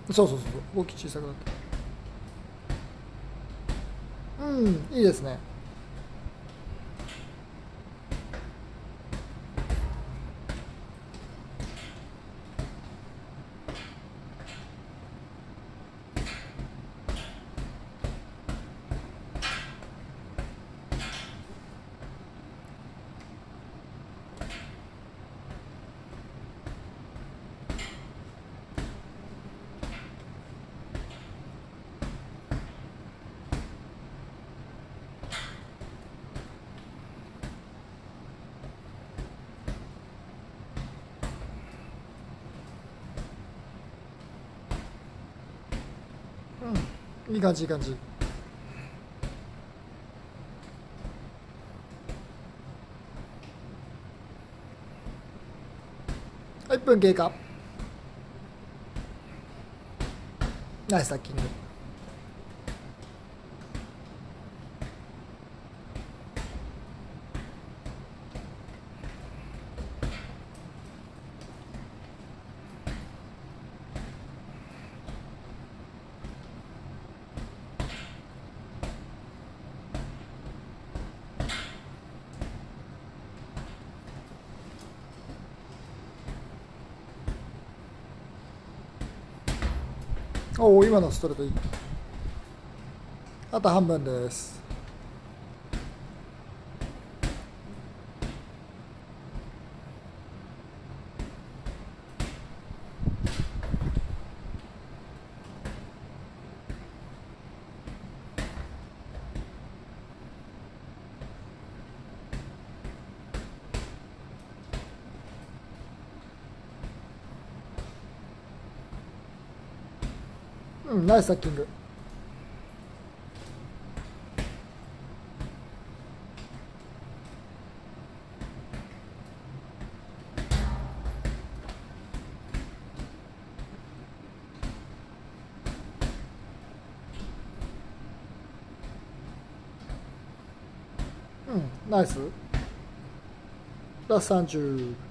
そうそうそう、動き小さくなった。うん、いいですね。いい感じ、いい感じ。1分経過。ナイスタッキング。おお、今のストレートいい。あと半分です。うん、ナイスタッキング。うん、ナイス。ラス30。